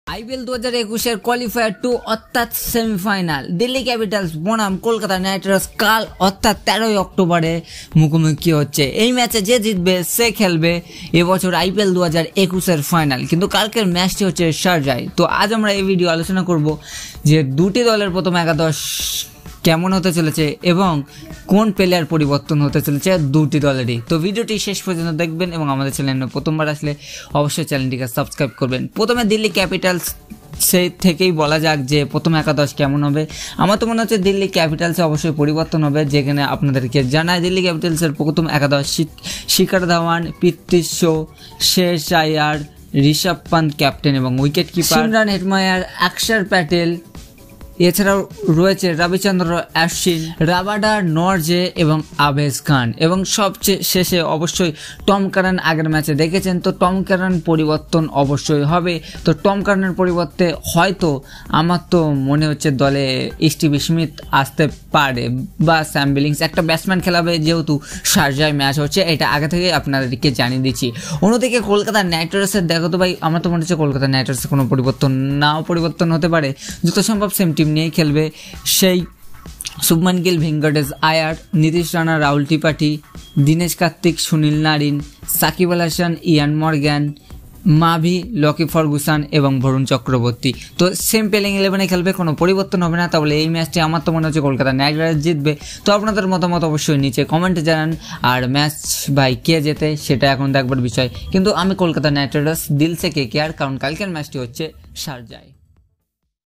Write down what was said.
IPL 2021 qualifier 2 অর্থাৎ semifinal Delhi Capitals বনাম Kolkata night Riders কাল অর্থাৎ 13 অক্টোবরে মুখোমুখি হচ্ছে। এই ম্যাচে যে জিতবে সে খেলবে এবছর আইপিএল 2021 ফাইনাল। কিন্তু কালকের ম্যাচটি হচ্ছে শারজায়। তো আজ আমরা এই ভিডিও আলোচনা করব যে দুটি দলের প্রথম একাদশ কেমন হতে চলেছে এবং কোন প্লেয়ার পরিবর্তন হতে চলেছে দুটি দলেরই। তো ভিডিওটি শেষ পর্যন্ত দেখবেন এবং আমাদের চ্যানেলে প্রথমবার আসলে অবশ্যই চ্যানেলটিকে সাবস্ক্রাইব করবেন। প্রথমে দিল্লি ক্যাপিটালস সেই থেকেই বলা যাক যে প্রথম একাদশ কেমন হবে। আমার তো মনে হচ্ছে দিল্লি ক্যাপিটালসে অবশ্যই পরিবর্তন হবে, যেখানে আপনাদেরকে জানায় দিল্লি ক্যাপিটালসের প্রথম একাদশ শিখর ধাওয়ান, পৃথ্বী শো, শেষ আয়ার, ঋষভ পান্ত ক্যাপ্টেন এবং wicket keeper, Imran Hetmyer, Axar Patel, এছাড়াও রয়েছে রবিচন্দ্র অশ্বিন, রাবাডা নরজে এবং আবেজ খান এবং সবচেয়ে শেষে অবশ্যই টম কারান। আগের ম্যাচে দেখেছেন, তো টম কারান পরিবর্তন অবশ্যই হবে। তো টম কারানের পরিবর্তে হয়তো আমার তো মনে হচ্ছে দলে স্টিভ স্মিথ আসতে পারে বা স্যাম বিলিংস, একটা ব্যাটসম্যান খেলাবে, যেহেতু শারজায় ম্যাচ হচ্ছে এটা আগে থেকে আপনাদেরকে জানিয়ে দিচ্ছি। অন্যদিকে কলকাতা নাইট রাইডার্সের দেখো তো ভাই, আমার তো মনে হচ্ছে কলকাতা নাইট রাইডার্সের কোনো পরিবর্তন হতে পারে, যত সম্ভব সেম টিম নিয়েই খেলবে। সেই Shubman Gill, Venkatesh Iyer, Nitish Rana, Rahul Tripathi, Dinesh Karthik, Sunil Narine, Shakib Al Hasan, Eoin Morgan, Mavi, Lockie Ferguson এবং বরুণ চক্রবর্তী। তো সেম প্লেইং 11-এ খেলবে, কোনো পরিবর্তন হবে না। তাহলে এই ম্যাচটি আমার তো মনে হচ্ছে কলকাতা নাইট রাইডার্স জিতবে। তো আপনাদের মতামত অবশ্যই নিচে কমেন্টে জানান। আর ম্যাচ ভাই কে জেতে সেটা এখন দেখবার বিষয়, কিন্তু আমি কলকাতা নাইট রাইডার্স দিল সে কে আর, কারণ কালকের ম্যাচটি হচ্ছে শারজায়।